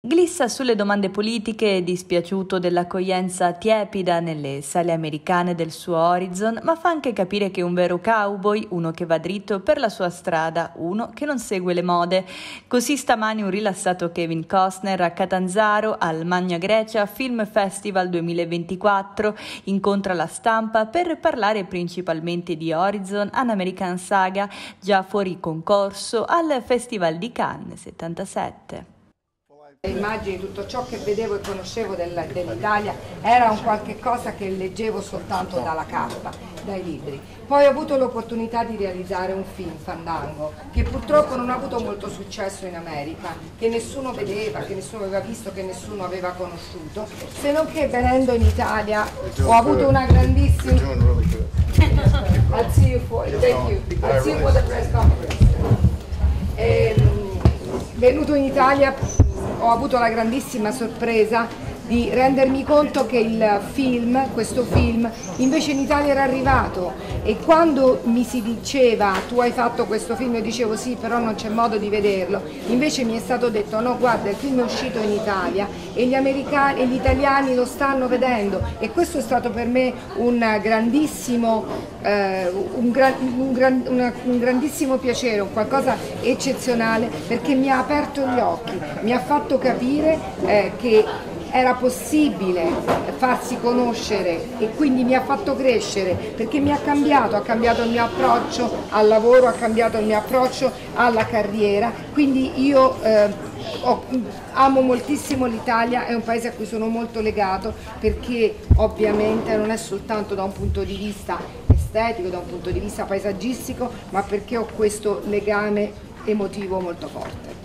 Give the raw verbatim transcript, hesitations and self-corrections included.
Glissa sulle domande politiche, dispiaciuto dell'accoglienza tiepida nelle sale americane del suo Horizon, ma fa anche capire che è un vero cowboy, uno che va dritto per la sua strada, uno che non segue le mode. Così stamani un rilassato Kevin Costner a Catanzaro al Magna Grecia Film Festival duemilaventiquattro incontra la stampa per parlare principalmente di Horizon, An American Saga, già fuori concorso al Festival di Cannes settantasette. Immagini, tutto ciò che vedevo e conoscevo del, dell'Italia era un qualche cosa che leggevo soltanto dalla carta, dai libri. Poi ho avuto l'opportunità di realizzare un film, Fandango, che purtroppo non ha avuto molto successo in America, che nessuno vedeva, che nessuno aveva visto, che nessuno aveva conosciuto, se non che venendo in Italia ho avuto una grandissima... I'll see you for, thank you. I'll see you for the press conference. E, venuto in Italia ho avuto la grandissima sorpresa di rendermi conto che il film, questo film, invece in Italia era arrivato, e quando mi si diceva tu hai fatto questo film, io dicevo sì, però non c'è modo di vederlo, invece mi è stato detto no, guarda, il film è uscito in Italia e gli americani e gli italiani lo stanno vedendo, e questo è stato per me un grandissimo, eh, un, gran, un, gran, una, un grandissimo piacere, un qualcosa eccezionale, perché mi ha aperto gli occhi, mi ha fatto capire eh, che era possibile farsi conoscere, e quindi mi ha fatto crescere, perché mi ha cambiato, ha cambiato il mio approccio al lavoro, ha cambiato il mio approccio alla carriera, quindi io eh, ho, amo moltissimo l'Italia, è un paese a cui sono molto legato, perché ovviamente non è soltanto da un punto di vista estetico, da un punto di vista paesaggistico, ma perché ho questo legame emotivo molto forte.